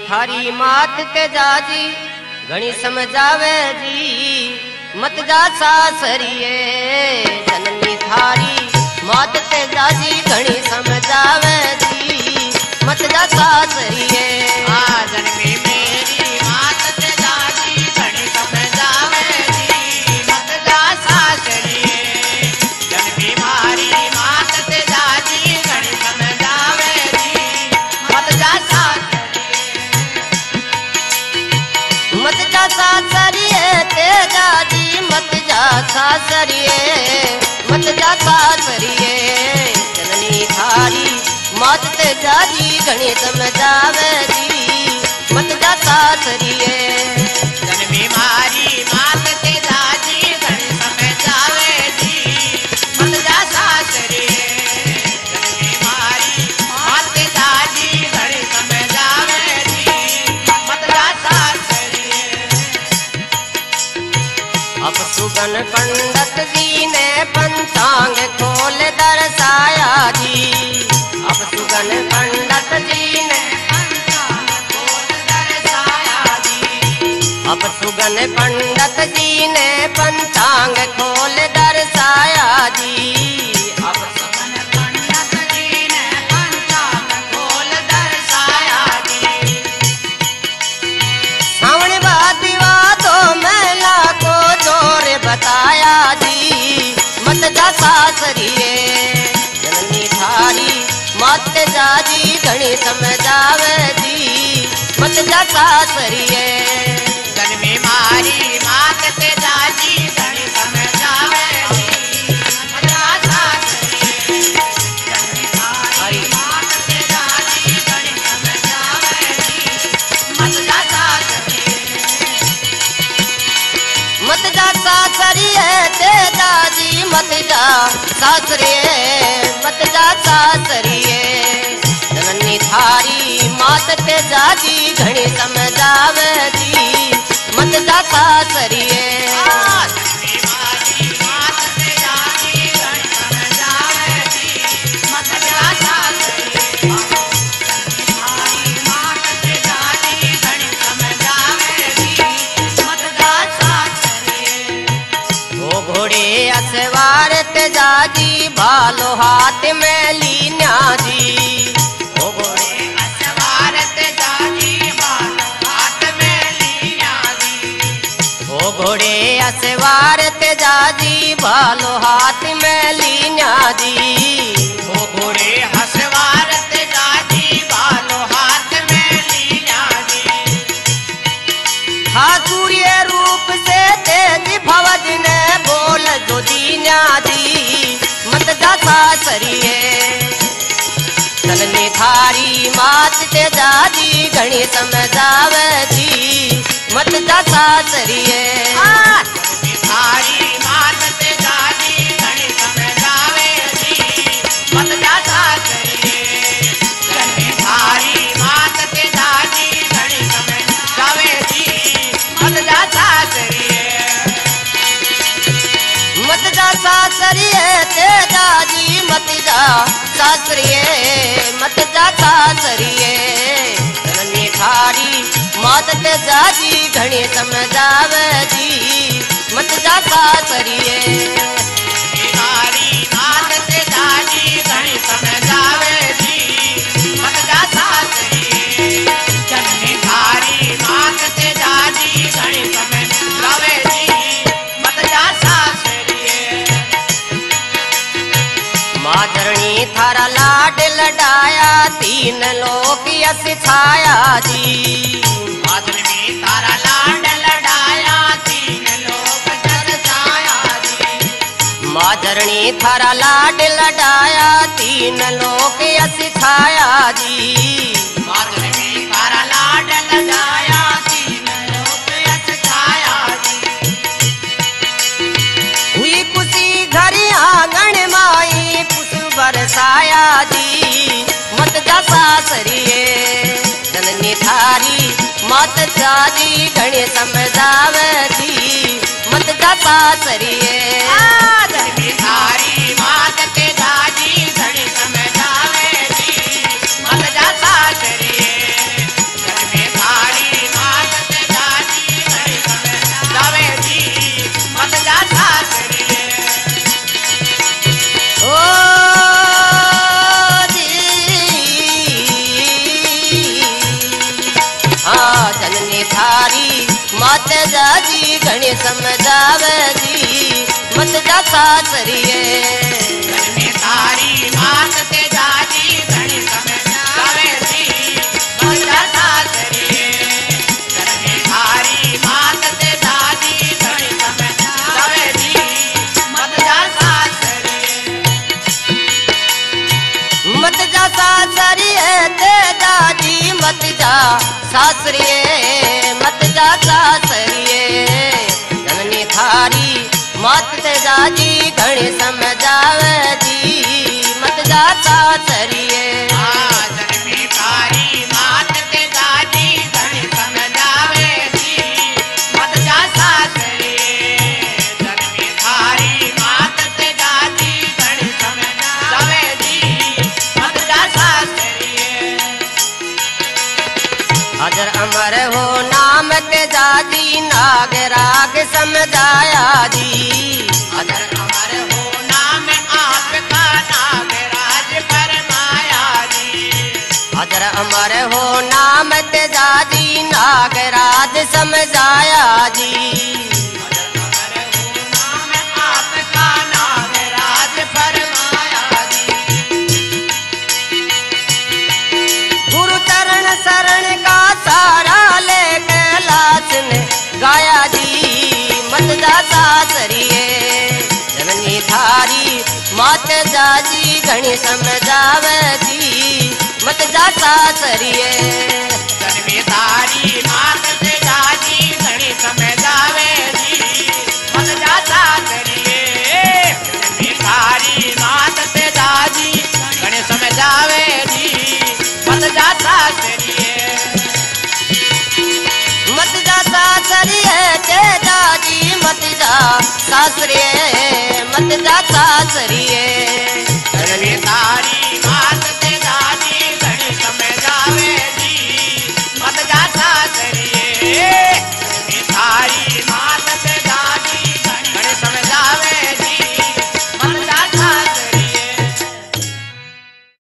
थारी मात ते जाजी घणी समझावे जी मत जा सासरिए जननी थारी मात ते जाजी घणी समझावे जी मत जा सासरिए जननी मेरी मात ते जाजी घणी समझावे जी मत जा सासरिए जननी मारी मात ते जाजी घणी समझावे जी मत जा मत जा सासरिए ते जाजी मत जा सासरिए मत जा सासरिए जननी थारी मात ते जाजी घणी समझावे जी मत जा सासरिए जननी मारी मात ते जाजी घणी समझावे जी मत जा सासरिए जननी मारी मात ते जाजी घणी समझावे जी मत जा सासरिए। अब सुगन पंडित जी ने पंचांग खोल दर्शाया जी अब सुगन पंडित जी ने पंचांग खोल दर्शाया जी अब सुगन पंडित जी ने पंचांग खोल दर्शाया जी अब सुगन पंडित जी ने पंचांग खोल दर्शाया जी सावन वादिवा तो मेला को जोर बताया जी मत जा सासरिए जननी थारी मत जाजी घणी समझावे जी मत जा सासरिए जननी मारी मात ते जाजी घणी समझावे जी मत जा सासरिए जननी मारी मात ते जाजी घणी समझावे जी मत जा सासरिए मत जा सासरिए ते जाजी मत जा सासरिए मत जा सासरिए जननी थारी मात ते जाजी घणी समझावे जी मत जा सासरिए जननी मारी मात ते जाजी घणी समझावे जी मत जा सासरिए जननी मारी मात ते जाजी घणी समझावे जी मत जा सासरिए। ओ घोड़े असवार ते जाजी भालो हाथ में लीना जी ओ घोड़े असवार ते जाजी भालो हाथ में लिया जी ओ घोड़े असवार ते जाजी भालो हाथ में लीना जी ओ घोड़े हसवार ते जाजी भालो हाथ में लिया जी ठाकुरिय रूप से तेज भवज ने बोल जो दीना जी मत जा सासरिए जननी थारी मात ते जाजी घणी समझावे जी मत जा सासरिए जननी थारी मात ते जाजी घणी समझावे जी मत जा सासरिए जननी थारी मात ते जाजी घणी समझावे जी मत जा सासरिए। मत जा सासरिए ते जाजी मत जा सासरिए मत जा सासरिए जननी थारी मात ते जाजी घणी समझावे जी मत जा सासरिए मारी मात ते जाजी घणी समझावे जी मत जा सासरिए जननी थारी मात ते जाजी घणी समझावे जी मत जा सासरिए। माधरणी थारा लाड लडाया तीन लोक यस छाया जी माधुरी तारा लाड लडाया तीन लोग जर छाया जी माधरणी थारा लाड लडाया तीन लोक यस छाया जी माधुरी तारा लाड लडाया तीन लोग यस छाया जी हुई खुशी घर आंगन माई पुष्प बरसाया जी मत जा सासरिए जननी थारी मत जाजी घणी समझावे जी मत जा सासरिए जननी थारी मात ते जाजी घणी समझावे जी मत जा सासरिए जननी थारी मात जाजी घणी समझावे जी मत जा सासरिए जननी थारी मात ते जाजी घणी समझावे जी मत जा सासरिए जननी थारी मात ते जाजी घणी समझावे जी मत जा सासरिए मत जा सासरिए ते जाजी मत जा सासरिए मत जा सासरिए जननी थारी मात ते जाजी घणी समझावे जी मत जा सासरिए जननी थारी मात ते जाजी घणी समझावे जी मत जा सासरिए जननी थारी मात ते जाजी घणी समझावे जी मत जा सासरिए अजर अमर हो नाम ते जाजी नागराग समझाया जी अजर अमर हो नाम आपका नागराज फरमाया जी अजर अमर हो नाम ते जाजी नागराज समझाया जी अजर अमर हो नाम आपका नागराज फरमाया जी गुरु चरण शरण का सारा ले कैलाश ने गाया जी मत जा सासरिए जननी थारी मात जाजी घणी समझावे जी मत जा सासरिए जननी थारी मात ते जाजी घणी समझावे जी मत जा सासरिए जननी थारी मात ते जाजी घणी समझावे जी मत जा सासरिए मत जा सासरिए ते जाजी मत जा सासरिए मत जा सासरिए जननी थारी मात